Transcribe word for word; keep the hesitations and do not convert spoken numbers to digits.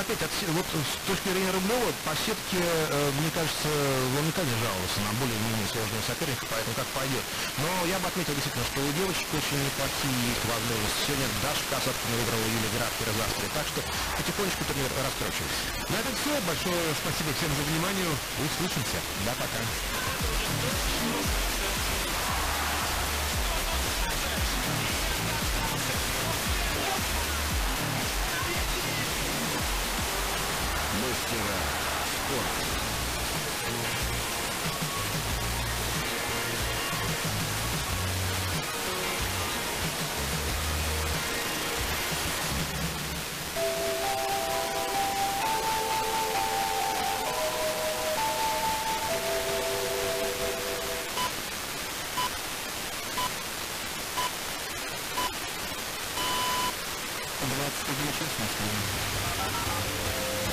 опять, от, вот с точки зрения Рублева, по сетке, э, мне кажется, он никогда не жаловался на более-менее сложного соперника, поэтому как пойдет. Но я бы отметил действительно, что у девочек очень неплохие есть возможности. Сегодня Даша Касаткина выиграла Юлия Граф из Австрии, так что потихонечку турнир раскручивается. На этом все. Большое спасибо всем за внимание. Услышимся. Да, пока. Мастера спорта.